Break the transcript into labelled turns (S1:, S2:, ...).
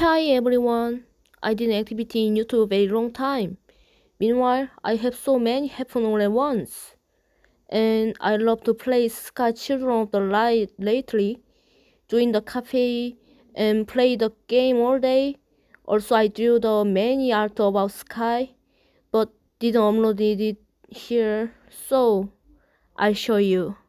S1: Hi everyone. I did an activity in YouTube a very long time. Meanwhile, I have so many happen all at once. And I love to play Sky Children of the Light lately, join the cafe and play the game all day. Also, I drew the many art about Sky, but didn't upload it here, so I'll show you.